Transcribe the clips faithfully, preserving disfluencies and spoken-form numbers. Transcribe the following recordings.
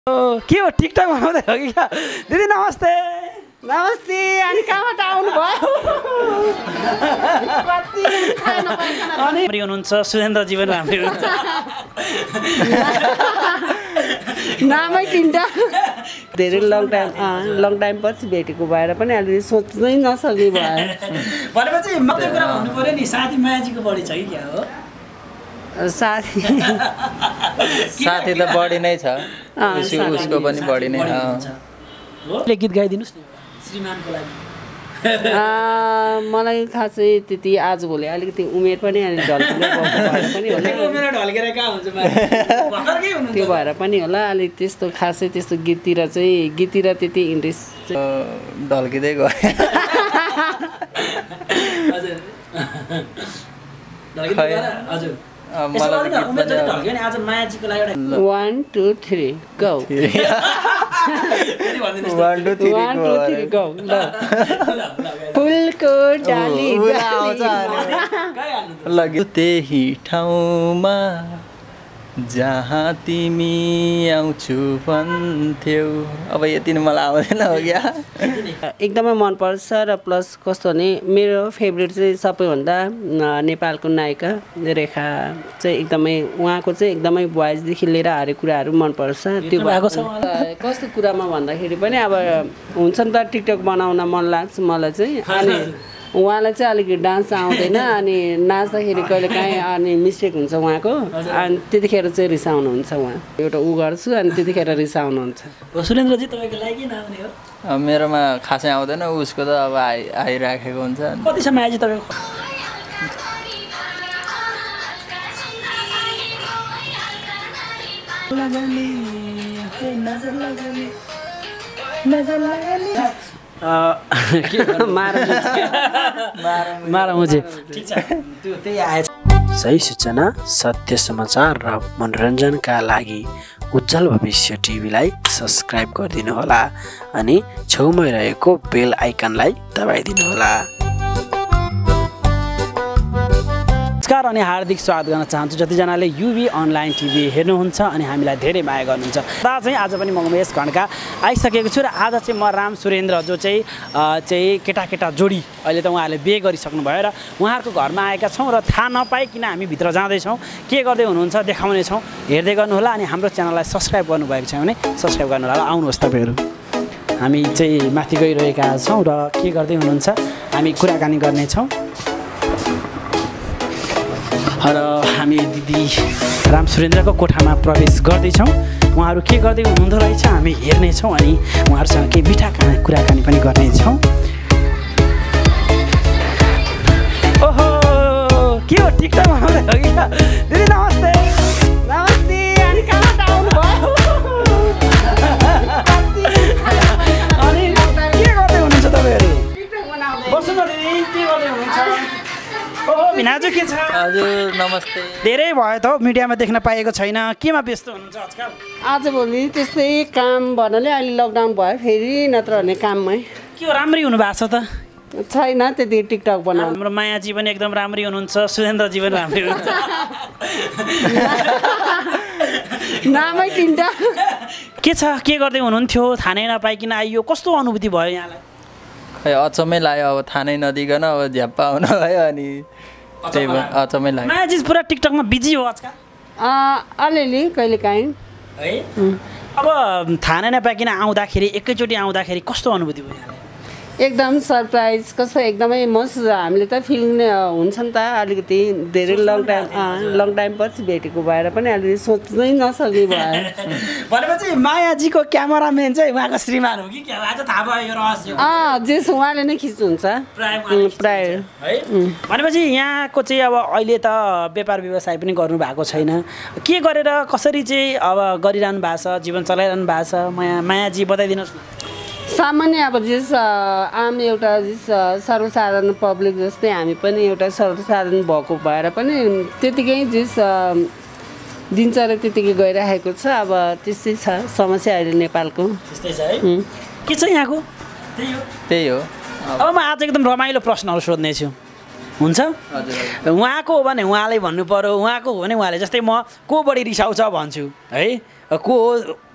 के हो टिकटक बनाउँदै हो कि क्या दिदी नमस्ते नमस्ते अनि कहाँबाट आउनु भयो कति अनि हुनुहुन्छ सुरेन्द्र जीवन राम्रै हुनुहुन्छ नामै तिनटा धेरै लङ टाइम लङ टाइम पछि भेटेको भएर पनि अलि सोच्नै नसक्ने भयो भनेपछि मात्रै कुरा भन्नु पर्यो नि साथी मायाजीको बढी छ कि क्या हो साथी साथी त बढी नै छ उसको पनि बढी नै हो गीत गाइदिनुस् न श्रीमानको लागि मलाई खासै त्यति आज भोलि अलिकति उमेर पनि अलि ढल्किँदै पनि होला उमेर ढल्केर कहाँ हुन्छ त्यो भएर पनि होला अलिक त्यस्तो खासै त्यस्तो गीततिर चाहिँ गीततिर त्यति इन्ट्रेस्ट ढल्किँदै गयो हजुर one two three go one two three go ल फुलको डाली लग्यो त्यही ठाउँमा जहाँ तिमी आउँछु भन्थ्यौ अब यति नै मलाई आउँदैन हो क्या एकदमै मनपर्छ र प्लस कस्तो भने मेरो फेभरेट चाहिँ सबैभन्दा नेपालको नायिका रेखा चाहिँ एकदमै उहाँको चाहिँ एकदमै भोइसदेखि लिएर हरेक कुराहरू मनपर्छ त्यो भएको छ कस्तो कुरामा भन्दाखेरि पनि अब हुन्छ नि त टिकटक बनाउन मन लाग्छ मलाई चाहिँ अनि उहाँलाई चाहिँ अलिकति डान्स आउँदैन अनि नाच्दाखेरि कहिले काहीँ अनि मिस्टेक हुन्छ उहाँको अनि त्यतिखेर चाहिँ रिसाउनुहुन्छ उहाँ एउटा उ गर्छु अनि त्यतिखेर रिसाउनुहुन्छ सुरेन्द्रजी तपाईँको लागि नआउने हो मेरोमा खासै आउँदैन उसको त अब आइ आइराखेको हुन्छ कतिसम्म आएछ तपाईँको सही सूचना सत्य समाचार र मनोरञ्जनका लागि उज्जवल भविष्य टिभीलाई सब्सक्राइब गरिदिनु होला अनि छेउमै रहेको बेल आइकनलाई दबाइदिनु होला। नमस्कार अनि हार्दिक स्वागत गर्न चाहन्छु जतिजनाले युभी अनलाइन टिभी हेर्नुहुन्छ अनि हामीलाई धेरै माया गर्नुहुन्छ। दा चाहिँ आज पनि म उमेश खड्का आइसकेको छु र आज चाहिँ म राम सुरेन्द्र जो चाहिँ चाहिँ केटाकेटा जोडी अहिले त उहाँहरूले बिहे गरिसक्नु भयो र उहाँहरूको घरमा आएका छौँ र थाहा नपाइकन हामी भित्र जाँदैछौँ के गर्दै हुनुहुन्छ देखाउनेछौँ हेर्दै गर्नुहोला अनि हाम्रो च्यानललाई सब्सक्राइब गर्नुभएको छ भने सब्सक्राइब गर्नु होला। आउनुहोस् तपाईँहरू हामी चाहिँ माथि गइरहेका छौँ र के गर्दै हुनुहुन्छ हामी कुराकानी गर्नेछौँ र हामी दिदी राम सुरेन्द्रको कोठामा प्रवेश गर्दैछौँ। उहाँहरू के गर्दै हुनुहुँदो रहेछ हामी हेर्नेछौँ अनि उहाँहरूसँग केही मिठा कुराकानी पनि गर्नेछौँ। ओहो के हो टिकटक बनाउँदै हो कि दिदी नमस्ते नमस्ते अनि कहाँबाट आउनु भयो अनि के गर्दै हुनुहुन्छ तपाईँहरू बस्नु न दिदी के गर्दै हुनुहुन्छ ओहो भिनाजु के छ हजुर नमस्ते धेरै भयो त मिडियामा देख्न पाएको छैन केमा व्यस्त हुनुहुन्छ आजकल आजभोलि त्यस्तै काम भन्नाले अहिले लकडाउन भयो फेरि नत्र भने काममै के हो राम्रै हुनुभएको छ त छैन त्यति टिकटक बनाउनु हाम्रो मायाजी पनि एकदम राम्रै हुनुहुन्छ सुरेन्द्र जीवन राम्रै हुनुहुन्छ नामै तिनटा के छ के गर्दै हुनुहुन्थ्यो थाहा नै नपाइकन आइयो कस्तो अनुभूति भयो यहाँलाई खै अचम्मै लाग्यो अब थाहा नै नदिकन अब झ्याप्पा आउनु भयो अनि त्यही भएर अचम्मै लाग्यो मायाजी पुरा टिकटकमा बिजी हो आजकल अलिअलि कहिले काहीँ है अब थाहा नै नपाइकन आउँदाखेरि एकैचोटि आउँदाखेरि कस्तो अनुभूति भयो यहाँलाई एकदम सरप्राइज कस्तो एकदमै मस हामीले त फिल हुन्छ नि त अलिकति धेरै लङ टाइम लङ टाइम पछि भेटेको भएर पनि अलि सोच्नै नसक्ने भयो भनेपछि मायाजीको क्यामेराम्यान चाहिँ उहाँको श्रीमान हो कि क्या आज थाहा भयो यो रहस्य अँ जेस उहाँले नै खिच्नुहुन्छ प्राय है भनेपछि यहाँको चाहिँ अब अहिले त व्यापार व्यवसाय पनि गर्नु भएको छैन के गरेर कसरी चाहिँ अब गरिरहनु भएको छ जीवन चलाइरहनु भएको छ माया मायाजी बताइदिनुहोस् न सामान्य अब जस आम एउटा जस सर्वसाधारण पब्लिक जस्तै हामी पनि एउटा सर्वसाधारण भएको भएर पनि त्यतिकै जस दिनचर्या त्यतिकै गइरहेको छ अब त्यस्तै छ समस्या अहिले नेपालको त्यस्तै छ है के छ यहाँको त्यही हो त्यही हो अब म आज एकदम रमाइलो प्रश्नहरू सोध्नेछु हुन्छ उहाँको हो भने उहाँले भन्नु पर्यो उहाँको हो भने उहाँले जस्तै म को बढी रिसाउँछ भन्छु है को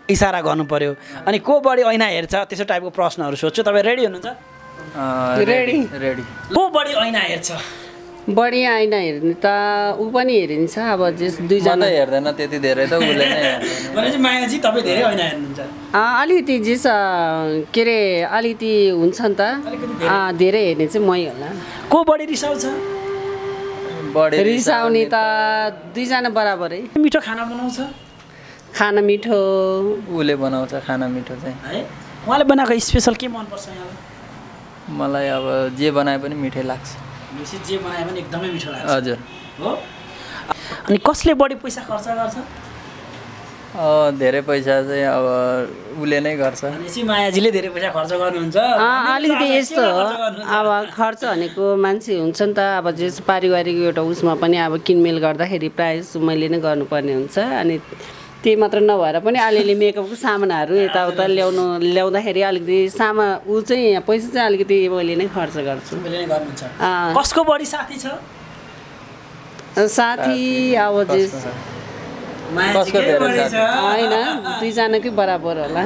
इसारा गर्नु पर्यो अनि को बढी ऐना हेर्छ त्यस्तो टाइपको प्रश्नहरू सोध्छु तपाईँ रेडी हुनुहुन्छ रेडी रेडी को बढी ऐना हेर्छ बढी ऐना हेर्ने त ऊ पनि हेरिन्छ अब जस दुईजना हेर्दैन त्यति धेरै त उसले नै भनेपछि मायाजी तपाईँ धेरै ऐना हेर्नुहुन्छ अलिकति जेस के अरे अलिकति हुन्छ नि त धेरै हेर्ने चाहिँ मै होला को बढी रिसाउँछ बढी रिसाउने त दुईजना बराबरै मिठो खाना बनाउँछ खाना मिठो उसले बनाउँछ खाना मिठो चाहिँ है उहाँले बनाएको स्पेसल के मनपर्छ यहाँलाई मलाई अब जे बनाए पनि मिठै लाग्छ जे बनाए पनि एकदमै मिठो लाग्छ हजुर हो अनि कसले बढी पैसा खर्च गर्छ धेरै पैसा चाहिँ अब उसले नै गर्छ भनेपछि मायाजीले धेरै पैसा खर्च गर्नुहुन्छ अलिकति यस्तो हो अब खर्च भनेको मान्छे हुन्छ नि त अब जस पारिवारिक एउटा उसमा पनि अब किनमेल गर्दाखेरि प्रायः मैले नै गर्नुपर्ने हुन्छ अनि त्यही मात्र नभएर पनि अलिअलि मेकअपको सामानहरू यताउता ल्याउनु ल्याउँदाखेरि अलिकति सामा ऊ चाहिँ पैसा चाहिँ अलिकति मैले नै खर्च गर्छु कसको बढी साथी छ साथी अब जस होइन दुईजनाकै बराबर होला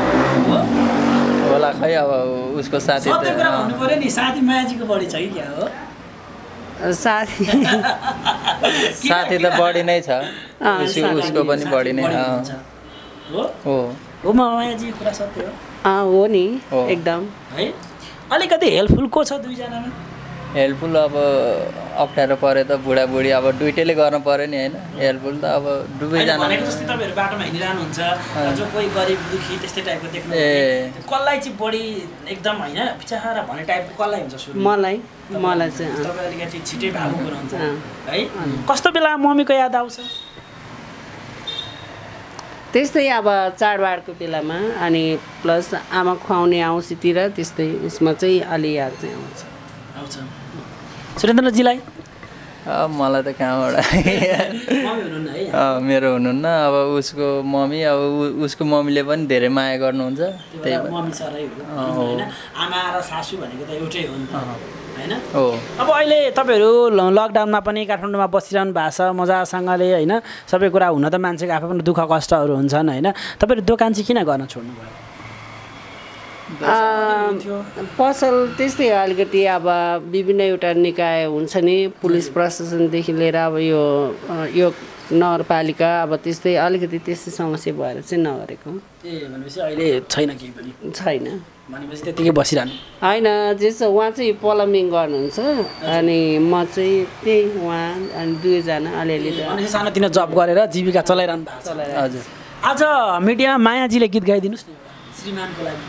होला खै अब उसको साथी साथी मायाजीको बढी छ कि क्या हो साथी साथी त बढी नै छ उसको पनि बढी नै हो हो मायाजी कुरा सत्य हो हो नि एकदम है अलिकति हेल्पफुल को छ दुईजनामा हेल्पफुल अब अप्ठ्यारो परे त बुढाबुढी अब दुइटैले गर्नु पर्यो नि होइन हेल्पफुल त अब दुवैजना जस्तै तपाईँहरू बाटोमा हिँडिरहनुहुन्छ जो कोही गरिब दुखी त्यस्तै टाइपको देख्नु ए कसलाई चाहिँ बढी एकदम होइन बिचारा भन्ने टाइपको कसलाई हुन्छ सुरु मलाई मलाई चाहिँ तपाईँ अलिकति छिटै भावुक हुनुहुन्छ है कस्तो बेला मम्मीको याद आउँछ त्यस्तै अब चाडबाडको बेलामा अनि प्लस आमा खुवाउने औँसीतिर त्यस्तै उसमा चाहिँ अलि याद चाहिँ आउँछ आउँछ सुरेन्द्रजीलाई मलाई त कहाँबाट मेरो हुनुहुन्न अब उसको मम्मी अब उसको मम्मीले पनि धेरै माया गर्नुहुन्छ त्यही मम्मी सरै हो हैन आमा र सासू भनेको त एउटै हो नि त हैन हो अब अहिले तपाईँहरू लकडाउनमा पनि काठमाडौँमा बसिरहनु भएको छ मजासँगले हैन सबै कुरा हुन त मान्छेको आफै पनि दुःख कष्टहरू हुन्छन् हैन तपाईँहरू दोकान चाहिँ किन गर्न छोड्नु भयो पसल त्यस्तै अलिकति अब विभिन्न एउटा निकाय हुन्छ नि पुलिस प्रशासनदेखि लिएर अब यो यो नगरपालिका अब त्यस्तै अलिकति त्यस्तै समस्या भएर चाहिँ नगरेको ए भनेपछि अहिले छैन केही पनि छैन भनेपछि त्यतिकै बसिरहनु होइन जेस उहाँ चाहिँ प्लम्बिङ गर्नुहुन्छ अनि म चाहिँ त्यही उहाँ अनि दुवैजना अलिअलि सानोतिनो जब गरेर जीविका चलाइरहनु भएको छ हजुर आज मिडियामा मायाजीले गीत गाइदिनुहोस् न श्रीमानको लागि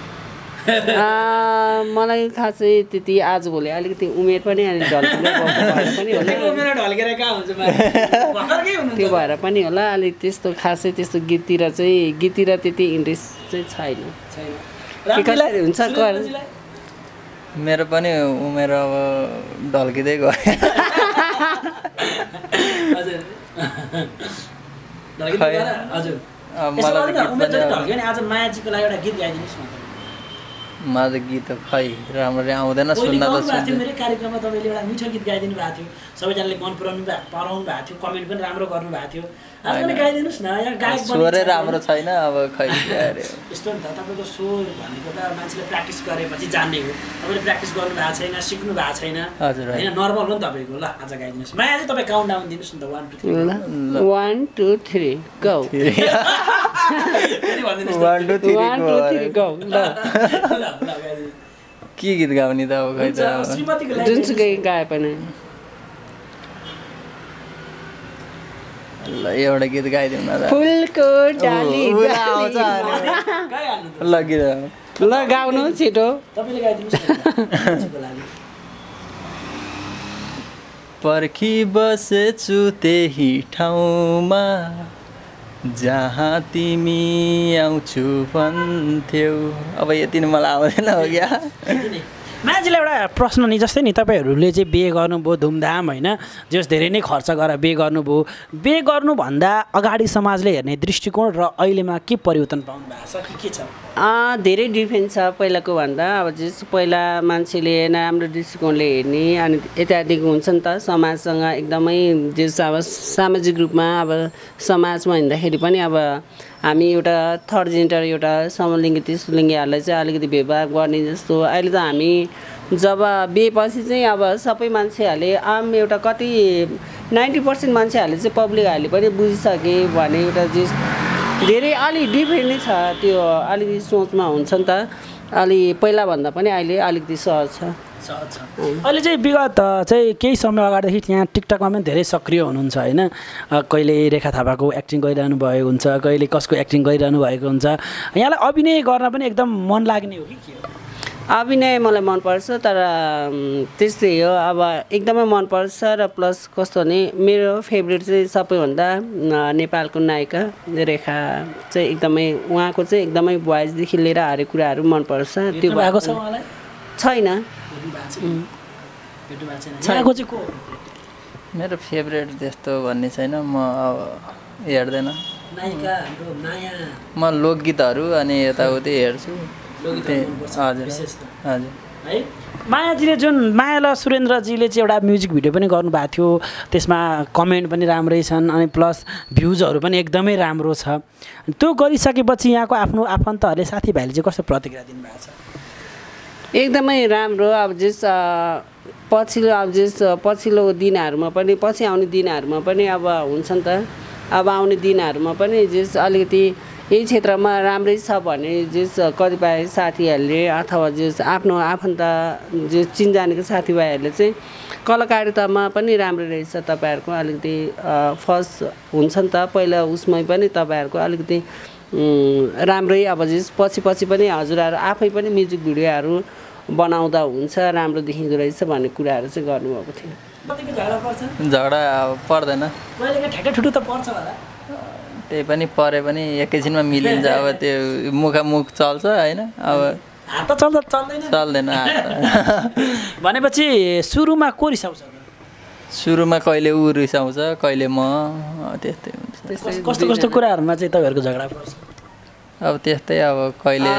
मलाई खासै त्यति आजभोलि अलिकति उमेर पनि अनि ढल्किँदै त्यो भएर पनि होला अलिक त्यस्तो खासै त्यस्तो गीततिर चाहिँ गीततिर त्यति इन्ट्रेस्ट चाहिँ छैन कसरी हुन्छ मेरो पनि उमेर अब ढल्किँदै गयो आज मायाजीको लागि एउटा गीत गाइदिनुहोस् न मलाई त गीत खै राम्ररी आउँदैन सुन्न त सुन्छु मेरो कार्यक्रममा तपाईँले एउटा मिठो गीत गाइदिनु भएको थियो सबैजनाले मन पराउनु पराउनु भएको थियो कमेन्ट पनि राम्रो गर्नु भएको थियो आज पनि गाइदिनुहोस् न यहाँ गायक स्वरै राम्रो छैन अब खै यस्तो नि त तपाईँको स्वर भनेको त मान्छेले प्र्याक्टिस गरेपछि जान्ने हो तपाईँले प्र्याक्टिस गर्नु भएको छैन सिक्नु भएको छैन होइन नर्मल हो नि तपाईँको ल आज गाइदिनुहोस् माया चाहिँ तपाईँ काउन्ट डाउन दिनुहोस् न त one two three one two three go one two three go ल के गीत गाउने त अब खै त जुनसुकै गाए पनि ल एउटा गीत गाइदिउँ न फुलको डाली ल गीत ल गाउनु छिटो तपाईँले गाइदिनुहोस् पर्खी बसेछु त्यही ठाउँमा जहाँ तिमी आउँछु भन्थ्यौ अब यति नै मलाई आउँदैन हो क्या मान्छेलाई एउटा प्रश्न नि जस्तै नि तपाईँहरूले चाहिँ बिहे गर्नुभयो धुमधाम होइन जस धेरै नै खर्च गरेर बिहे गर्नुभयो बिहे गर्नुभन्दा अगाडि समाजले हेर्ने दृष्टिकोण र अहिलेमा के परिवर्तन पाउनु भएको छ कि के छ धेरै डिफ्रेन्स छ पहिलाको भन्दा अब जस पहिला मान्छेले नराम्रो दृष्टिकोणले हेर्ने अनि यतादेखि हुन्छ नि त समाजसँग एकदमै जस अब सामाजिक रूपमा अब समाजमा हिँड्दाखेरि पनि अब हामी एउटा थर्ड जेन्डर एउटा समलिङ्गी त्रिलिङ्गीहरूलाई चाहिँ अलिकति भेदभाव गर्ने जस्तो अहिले त हामी जब बिहेपछि चाहिँ अब सबै मान्छेहरूले आम एउटा कति नाइन्टी पर्सेन्ट मान्छेहरूले चाहिँ पब्लिकहरूले पनि बुझिसके भने एउटा जिस धेरै अलि डिफ्रेन्ट नै छ त्यो अलिकति सोचमा हुन्छ नि त अलि पहिलाभन्दा पनि अहिले अलिकति सहज छ सहज छ अहिले चाहिँ विगत चाहिँ केही समय अगाडिदेखि यहाँ टिकटकमा पनि धेरै सक्रिय हुनुहुन्छ होइन कहिले रेखा थापाको एक्टिङ गरिरहनु भएको हुन्छ कहिले कसको एक्टिङ गरिरहनु भएको हुन्छ यहाँलाई अभिनय गर्न पनि एकदम मन लाग्ने हो कि के हो अभिनय मलाई मनपर्छ तर त्यस्तै हो अब एकदमै मनपर्छ र प्लस कस्तो भने मेरो फेभरेट चाहिँ सबैभन्दा नेपालको नायिका रेखा चाहिँ एकदमै उहाँको चाहिँ एकदमै भोइसदेखि लिएर हरेक कुराहरू मनपर्छ त्यो भएको छ उहाँलाई छैन मेरो फेभरेट त्यस्तो भन्ने छैन म अब हेर्दैन म लोकगीतहरू अनि यताउति हेर्छु हजुर हजुर है मायाजीले जुन माया सुरेन्द्रजीले चाहिँ एउटा म्युजिक भिडियो पनि गर्नुभएको थियो त्यसमा कमेन्ट पनि राम्रै छन् अनि प्लस भ्युजहरू पनि एकदमै राम्रो छ त्यो गरिसकेपछि यहाँको आफ्नो आफन्तहरूले साथीभाइले चाहिँ कस्तो प्रतिक्रिया दिनुभएको छ एकदमै राम्रो अब जस पछिल्लो अब जस पछिल्लो दिनहरूमा पनि पछि आउने दिनहरूमा पनि अब हुन्छ नि त अब आउने दिनहरूमा पनि जस अलिकति यही क्षेत्रमा राम्रै छ भने जस कतिपय साथीहरूले अथवा जस आफ्नो आफन्त जो चिनजानेको साथीभाइहरूले चाहिँ कलाकारितामा पनि राम्रो रहेछ तपाईँहरूको अलिकति फर्स्ट हुन्छ नि त पहिला उसमै पनि तपाईँहरूको अलिकति राम्रै अब जस पछि पछि पनि हजुरहरू आफै पनि म्युजिक भिडियोहरू बनाउँदा हुन्छ राम्रो देखिँदो रहेछ भन्ने कुराहरू चाहिँ गर्नुभएको थियो झगडा पर्दैन ठुटो त पर्छ होला त्यही पनि परे पनि एकैछिनमा मिलिन्छ अब त्यो मुखामुख चल्छ होइन अब हात त चल्छ चल्दैन चल्दैन भनेपछि सुरुमा को रिसाउँछ सुरुमा कहिले ऊ रिसाउँछ कहिले म त्यस्तै हुन्छ कस्तो कस्तो कुराहरूमा चाहिँ तपाईँहरूको झगडा पर्छ अब त्यस्तै अब कहिले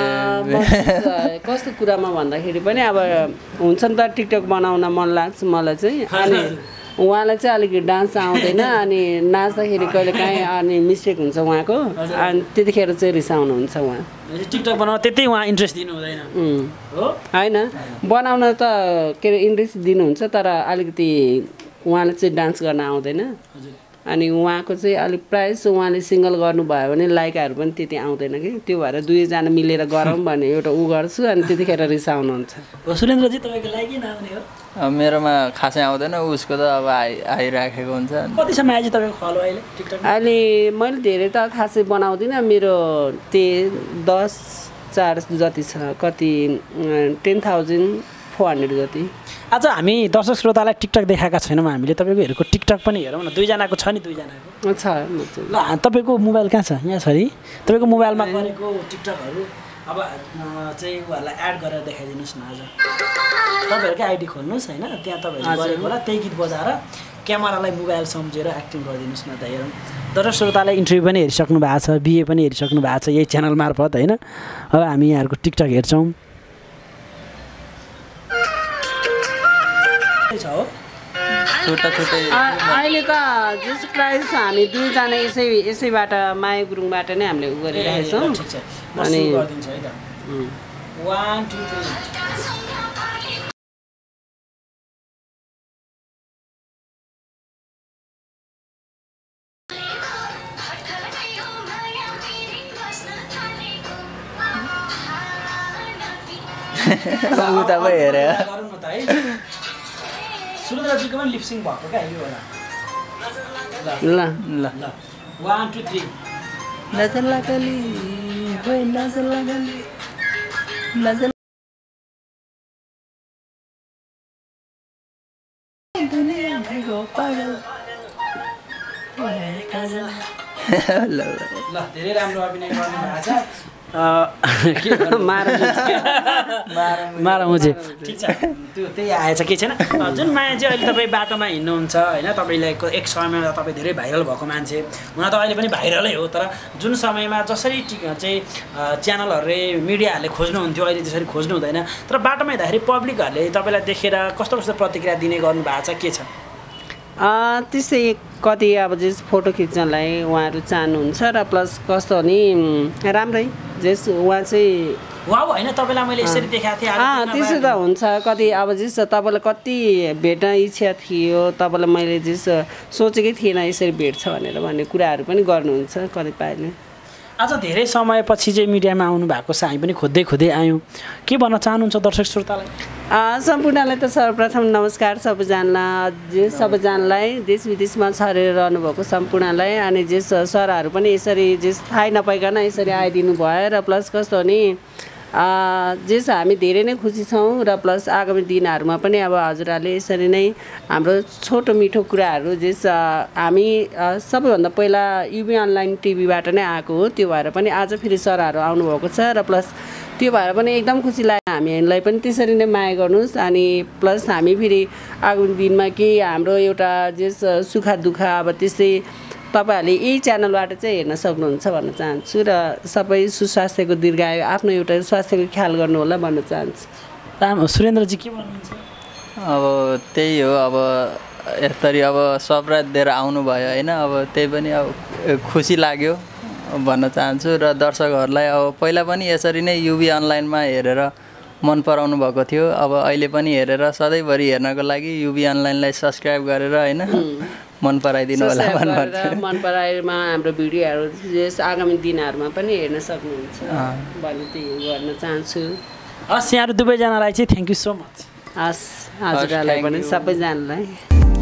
कस्तो कुरामा भन्दाखेरि पनि अब हुन्छ नि त टिकटक बनाउन मन लाग्छ मलाई चाहिँ अनि उहाँलाई चाहिँ अलिकति डान्स आउँदैन अनि नाच्दाखेरि कहिले काहीँ अनि मिस्टेक हुन्छ उहाँको अनि त्यतिखेर चाहिँ रिसाउनुहुन्छ उहाँ टिकटक बनाउन त्यति उहाँ इन्ट्रेस्ट दिनु हुँदैन हो होइन बनाउन त के अरे इन्ट्रेस्ट दिनुहुन्छ तर अलिकति उहाँले चाहिँ डान्स गर्न आउँदैन अनि उहाँको चाहिँ अलिक प्रायः जस्तो उहाँले सिङ्गल गर्नुभयो भने लाइकहरू पनि त्यति आउँदैन कि त्यो भएर दुईजना मिलेर गरौँ भने एउटा ऊ गर्छु अनि त्यतिखेर रिसाउनुहुन्छ सुरेन्द्रजी तपाईँको लाइकै नआउने हो मेरोमा खासै आउँदैन उसको त अब आइ आइराखेको हुन्छ कति छ मायाजी तपाईँको फलो अहिले टिकटक अहिले मैले धेरै त खासै बनाउँदिनँ मेरो त्यही दस चार जति छ कति टेन थाउजन्ड फोर हन्ड्रेड जति आज हामी दर्शक श्रोतालाई टिकटक देखाएका छैनौँ हामीले तपाईँको हेरेको टिकटक पनि हेरौँ न दुईजनाको छ नि दुईजनाको छ ल तपाईँको मोबाइल कहाँ छ यहाँ छ नि तपाईँको मोबाइलमा गरेको टिकटकहरू अब चाहिँ उहाँहरूलाई एड गरेर देखाइदिनुहोस् न आज तपाईँहरूकै आइडी खोल्नुहोस् होइन त्यहाँ तपाईँहरू गरेको होला त्यही गीत बजाएर क्यामेरालाई मोबाइल सम्झेर एक्टिङ गरिदिनुहोस् न त हेरौँ दर्शक श्रोतालाई इन्टरभ्यू पनि हेरिसक्नु भएको छ बिए पनि हेरिसक्नु भएको छ यही च्यानल मार्फत होइन अब हामी यहाँहरूको टिकटक हेर्छौँ अहिले त जस प्राइस हामी दुईजना यसै यसैबाट माया गुरुङबाट नै हामीले उ गरिरहेको छौँ अनि हेरे सुरेन्द्रजीको पनि लिपसिङ भएको क्या यो ल ल वान टू थ्री नजर लागली होय नजर लागली नजर दुनिया भइगयो पागल ल ल धेरै राम्रो अभिनय गर्नु भएको छ मारामुझे ठिक छ त्यो त्यही आएछ केही छैन जुन माया चाहिँ अहिले तपाईँ बाटोमा हिँड्नुहुन्छ होइन तपाईँलाई एक समयमा तपाईँ धेरै भाइरल भएको मान्छे हुन त अहिले पनि भाइरलै हो तर जुन समयमा जसरी चाहिँ च्यानलहरूले मिडियाहरूले खोज्नुहुन्थ्यो अहिले त्यसरी खोज्नु हुँदैन तर बाटोमा हिँड्दाखेरि पब्लिकहरूले तपाईँलाई देखेर कस्तो कस्तो प्रतिक्रिया दिने गर्नु भएको छ के छ त्यस्तै कति अब जस फोटो खिच्नलाई उहाँहरू चाहनुहुन्छ र प्लस कस्तो भने राम्रै जस उहाँ चाहिँ वाउ होइन तपाईँलाई मैले यसरी देखाएको थिएँ अँ त्यसो त हुन्छ कति अब जस तपाईँलाई कति भेट्न इच्छा थियो तपाईँलाई मैले जस सोचेकै थिएन यसरी भेट्छ भनेर भन्ने कुराहरू पनि गर्नुहुन्छ कतिपयले आज धेरै समयपछि चाहिँ मिडियामा आउनु भएको छ हामी पनि खोज्दै खोज्दै आयौँ के भन्न चाहनुहुन्छ दर्शक श्रोतालाई सम्पूर्णलाई त सर्वप्रथम नमस्कार सबैजनालाई सबैजनालाई देश विदेशमा छरेर रहनुभएको सम्पूर्णलाई अनि जे सरहरू पनि यसरी जे थाहै नपाइकन यसरी आइदिनु भयो र प्लस कस्तो भने जेस हामी धेरै नै खुसी छौँ र प्लस आगामी दिनहरूमा पनि अब हजुरहरूले यसरी नै हाम्रो छोटो मिठो कुराहरू जेस हामी सबैभन्दा पहिला युबी अनलाइन टिभीबाट नै आएको हो त्यो भएर पनि आज फेरि सरहरू आउनुभएको छ र प्लस त्यो भएर पनि एकदम खुसी लाग्यो हामीलाई पनि त्यसरी नै माया गर्नुहोस् अनि प्लस हामी फेरि आगामी दिनमा के हाम्रो एउटा जेस सुख दुःख अब त्यस्तै तपाईहरुले यही च्यानलबाट चाहिँ हेर्न सक्नुहुन्छ भन्न चाहन्छु र सबै सुस्वास्थ्यको दीर्घायु आफ्नो एउटा स्वास्थ्यको ख्याल गर्नु होला भन्न चाहन्छु। राम सुरेन्द्रजी के भन्नुहुन्छ? अब त्यही हो अब यसरी अब सबरात दिएर आउनु भयो हैन अब त्यही पनि अब खुसी लाग्यो भन्न चाहन्छु र दर्शकहरूलाई अब पहिला पनि यसरी नै युबी अनलाइनमा हेरेर मन पराउनु भएको थियो अब अहिले पनि हेरेर सधैँभरि हेर्नको लागि युबी अनलाइनलाई सब्स्क्राइब गरेर हैन मन पराइदिनु होला भन्नु मन पराएमा हाम्रो भिडियोहरू यस आगामी दिनहरूमा पनि हेर्न सक्नुहुन्छ भन्ने त्यही गर्न चाहन्छु। हस् यहाँहरू दुवैजनालाई चाहिँ थ्याङ्क यू सो मच। हस् हजुरहरूलाई पनि सबैजनालाई